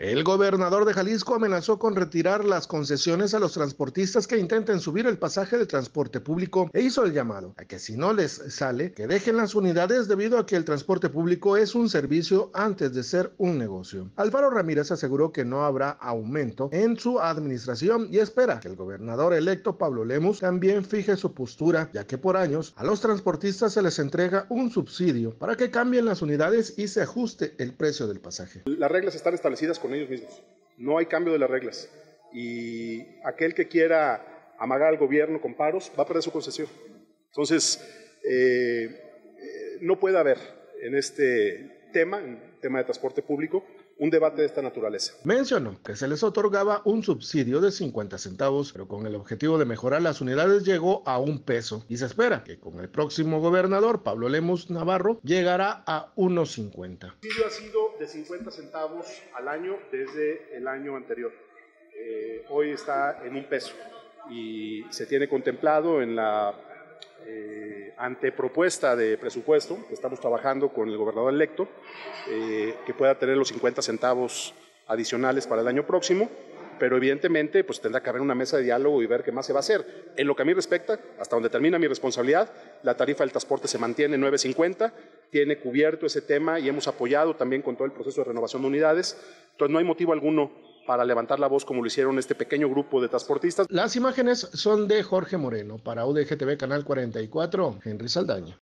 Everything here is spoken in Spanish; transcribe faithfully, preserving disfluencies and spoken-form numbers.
El gobernador de Jalisco amenazó con retirar las concesiones a los transportistas que intenten subir el pasaje de transporte público e hizo el llamado a que si no les sale, que dejen las unidades debido a que el transporte público es un servicio antes de ser un negocio. Alvaro Ramírez aseguró que no habrá aumento en su administración y espera que el gobernador electo Pablo Lemus también fije su postura, ya que por años a los transportistas se les entrega un subsidio para que cambien las unidades y se ajuste el precio del pasaje. Las reglas están establecidas con ellos mismos, no hay cambio de las reglas y aquel que quiera amagar al gobierno con paros va a perder su concesión. Entonces, eh, eh, no puede haber en este tema, en tema de transporte público, un debate de esta naturaleza. Mencionó que se les otorgaba un subsidio de cincuenta centavos, pero con el objetivo de mejorar las unidades llegó a un peso y se espera que con el próximo gobernador, Pablo Lemus Navarro, llegará a uno cincuenta. El subsidio ha sido de cincuenta centavos al año desde el año anterior. Eh, hoy está en un peso y se tiene contemplado en la eh, antepropuesta de presupuesto que estamos trabajando con el gobernador electo, eh, que pueda tener los cincuenta centavos adicionales para el año próximo, pero evidentemente pues tendrá que haber una mesa de diálogo y ver qué más se va a hacer. En lo que a mí respecta, hasta donde termina mi responsabilidad, la tarifa del transporte se mantiene en nueve cincuenta, tiene cubierto ese tema y hemos apoyado también con todo el proceso de renovación de unidades, entonces no hay motivo alguno para levantar la voz como lo hicieron este pequeño grupo de transportistas. Las imágenes son de Jorge Moreno, para U D G T V Canal cuarenta y cuatro, Henry Saldaña.